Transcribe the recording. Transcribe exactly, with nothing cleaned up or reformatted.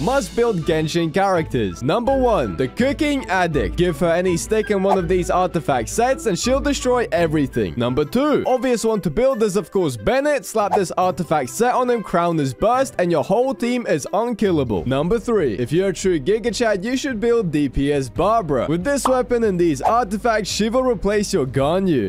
must build Genshin characters. Number one, the Cooking Addict. Give her any stick in one of these artifact sets and she'll destroy everything. Number two, obvious one to build is of course Bennett. Slap this artifact set on him, crown his burst, and your whole team is unkillable. Number three, if you're a true Giga Chad, you should build D P S Barbara. With this weapon and these artifacts, she will replace your Ganyu.